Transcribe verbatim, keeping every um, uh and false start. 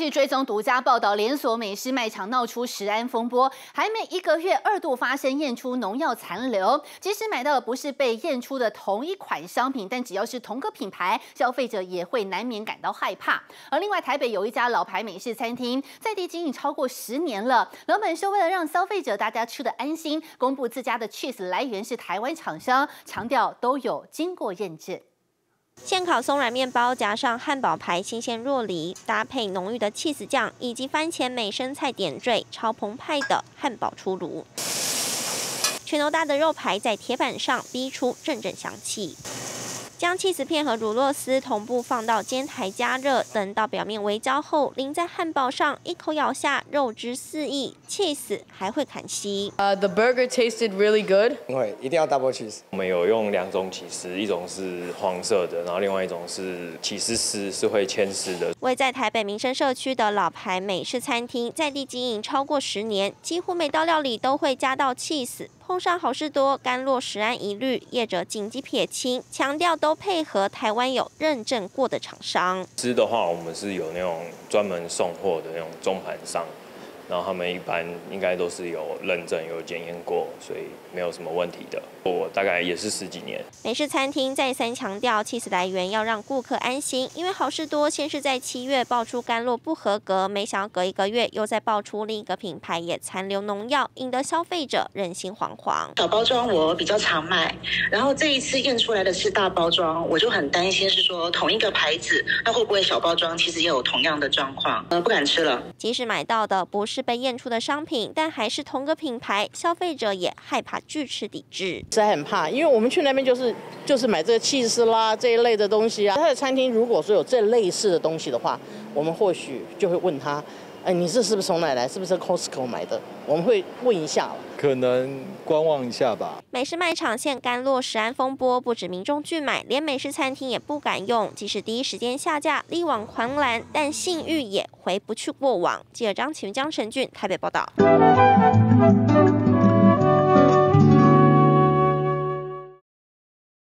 继续追踪独家报道，连锁美式卖场闹出食安风波，还没一个月，二度发生验出农药残留。即使买到的不是被验出的同一款商品，但只要是同个品牌，消费者也会难免感到害怕。而另外，台北有一家老牌美式餐厅，在地经营超过十年了，老板说为了让消费者大家吃得安心，公布自家的 cheese 来源是台湾厂商，强调都有经过验证。 现烤松软面包夹上汉堡排新鲜若梨，搭配浓郁的起司酱以及番茄美生菜点缀，超澎湃的汉堡出炉。拳头大的肉排在铁板上逼出阵阵香气。 将起司片和乳酪丝同步放到煎台加热，等到表面微焦后，淋在汉堡上，一口咬下，肉汁四溢，起司还会砍稀。 Uh, the burger tasted really good. 会，一定要 double cheese。 我们有用两种起司，一种是黄色的，然后另外一种是起司丝，是会牵丝的。 位在台北民生社区的老牌美式餐厅，在地经营超过十年，几乎每道料理都会加到起司。 碰上好事多甘洛食安疑虑，业者紧急撇清，强调都配合台湾有认证过的厂商。 吃的话，我们是有那种专门送货的那种中盘商，然后他们一般应该都是有认证、有检验过，所以没有什么问题的。我大概也是十几年。 美式餐厅再三强调，起司来源要让顾客安心，因为好事多先是在七月爆出甘洛不合格，没想到隔一个月又再爆出另一个品牌也残留农药，引得消费者人心惶惶。 小包装我比较常卖，然后这一次验出来的是大包装，我就很担心是说同一个牌子，那会不会小包装其实也有同样的状况？呃，不敢吃了。 即使买到的不是被验出的商品，但还是同个品牌，消费者也害怕拒吃抵制。 实在很怕，因为我们去那边就是就是买这个起司啦这一类的东西啊。他的餐厅如果说有这类似的东西的话，我们或许就会问他，哎，你这是不是从哪来？是不是 Costco 买的？我们会问一下了。 可能观望一下吧。 美式卖场现甘洛食安风波，不止民众拒买，连美式餐厅也不敢用。即使第一时间下架，力挽狂澜，但信誉也回不去过往。记者张启云、江晨俊台北报道。